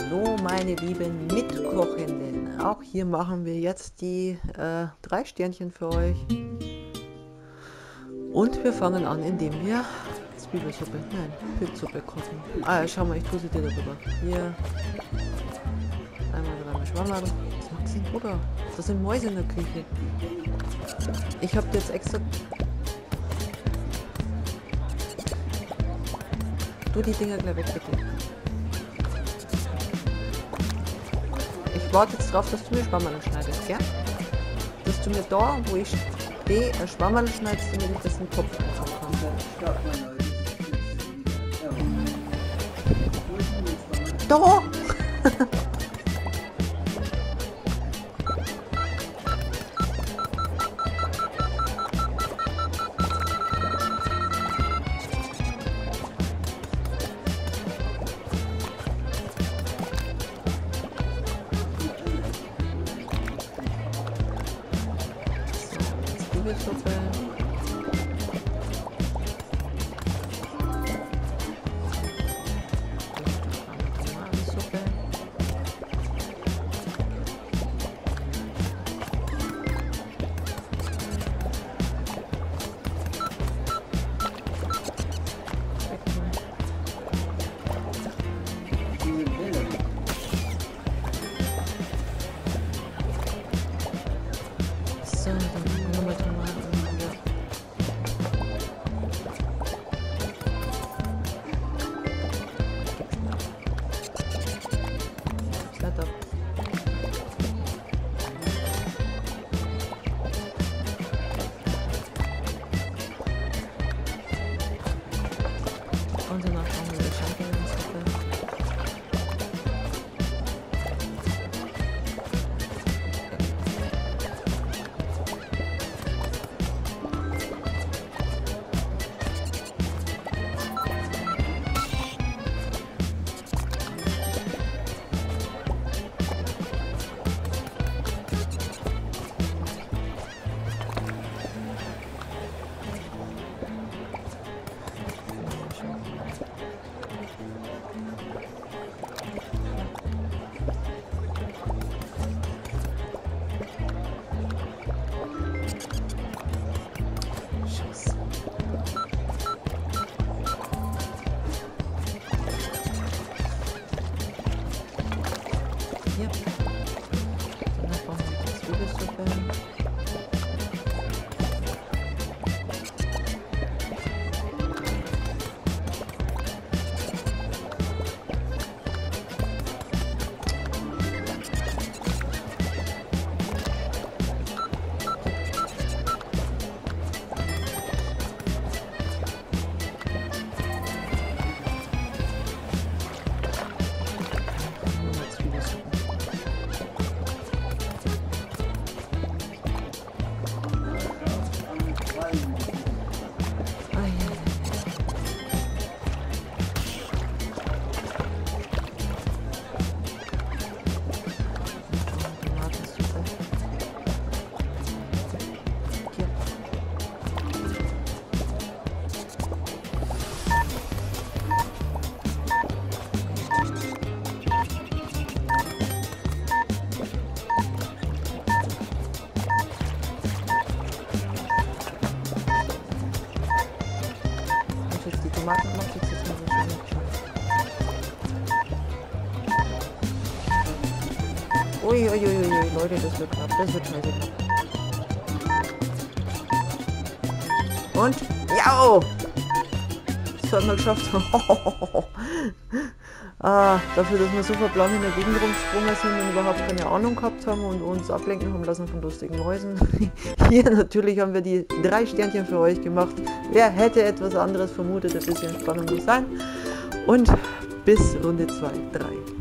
Hallo meine lieben Mitkochenden. Auch hier machen wir jetzt die 3 Sternchen für euch. Und wir fangen an, indem wir Zwiebelsuppe, nein, Pilzsuppe kochen. Ah, schau mal, ich tue sie dir darüber. Hier. Einmal, dreimal Schwammerl. Was macht sie, oder? Das sind Mäuse in der Küche. Ich habe jetzt extra... Tu die Dinger gleich weg, bitte. Ich warte jetzt drauf, dass du mir Schwammerl schneidest, gell? Dass du mir da, wo ich stehe, ein Schwammerl schneidest, damit ich das in den Topf einfach kann. Da! Zwiebelsuppe. Tomatensuppe. So, dann nochmal Tomaten. Kletter. Und danach machen wir die Champignonsuppe. Hier. Danach brauchen wir die Zwiebelsuppe. Die Tomaten macht jetzt nicht mehr so schön. Uiuiuiui, Leute, das wird knapp, das wird scheiße knapp. Und? Ja! Das hat man geschafft. Dafür, dass wir so verbrannt in der Gegend rumgesprungen sind und überhaupt keine Ahnung gehabt haben und uns ablenken haben lassen von lustigen Mäusen. Hier natürlich haben wir die 3 Sternchen für euch gemacht. Wer hätte etwas anderes vermutet, ein bisschen Spannung muss sein. Und bis Runde 2, 3.